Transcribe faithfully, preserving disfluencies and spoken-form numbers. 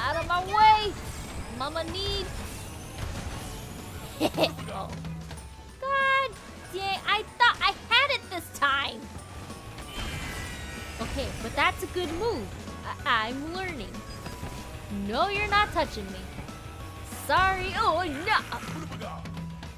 Out of my way! Mama need. Oh. God dang, I thought I had it this time! Okay, but that's a good move. I I'm learning. No, you're not touching me. Sorry. Oh, no!